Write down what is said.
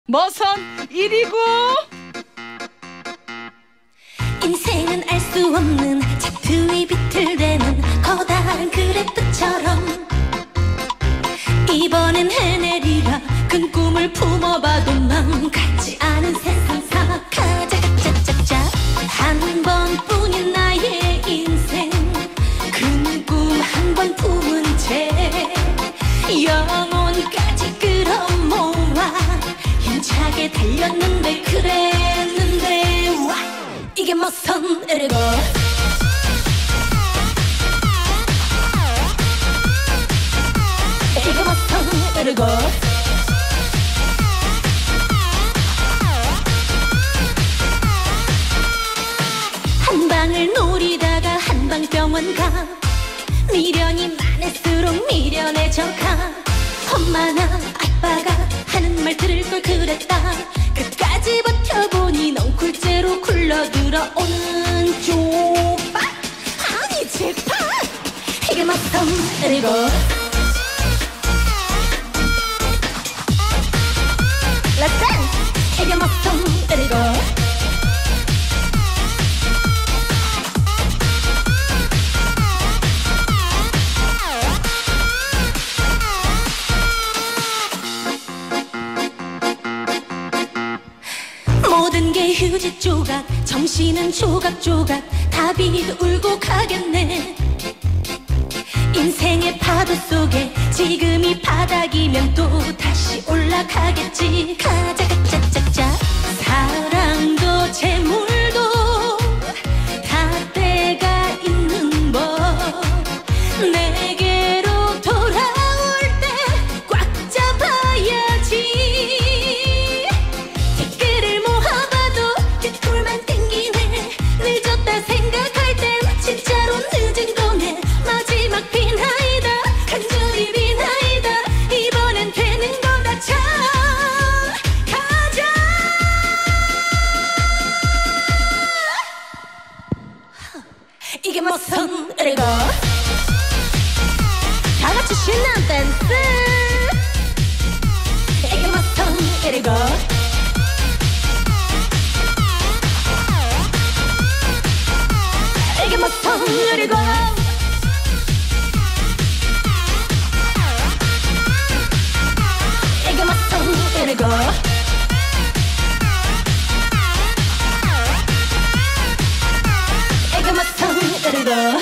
머선 일이고. 인생은 알 수 없는 차트 위 비틀대는 커다란 그래프처럼 이번엔 해내리라 큰 꿈을 품어봐도 망가지 않은 세상사 가자 짝짝짝짝 한 번뿐인 나의 인생 큰 꿈 한 번 품은 채 영혼까지 끌어모아 힘차게 달렸는데 그랬는데 와 이게 머선 일이고 이게 머선 일이고 한 방을 노리다가 한방병원 가 미련이 많을수록 미련해져가 엄마나 아빠가 하는 말 들을 걸 그랬다 끝까지 버텨보니 넝쿨째로 굴러들어 오는 족박 아니 잭팟 이게 머선 일이고 Let's dance 이게 머선 일이고 모든 게 휴지 조각 정신은 조각조각 다비도 울고 가겠네 인생의 파도 속에 지금이 바닥이면 또 다시 올라가겠지 가자 짝짝짝짝 사랑도 재물도 다 때가 있는 법 내게로 돌아올 때 꽉 잡아야지 댓글을 모아봐도 뒷골만 땡기네 늦었다 생각할 땐 진짜로 늦은 거네 마지막 비나이다 간절히 비나이다 이번엔 되는 거다 참 가자 이게 머선 일이고 다같이 신난 댄스 이게 머선 일이고 이게 머선 일이고 이게 머선 일이고 이게 머선 일이고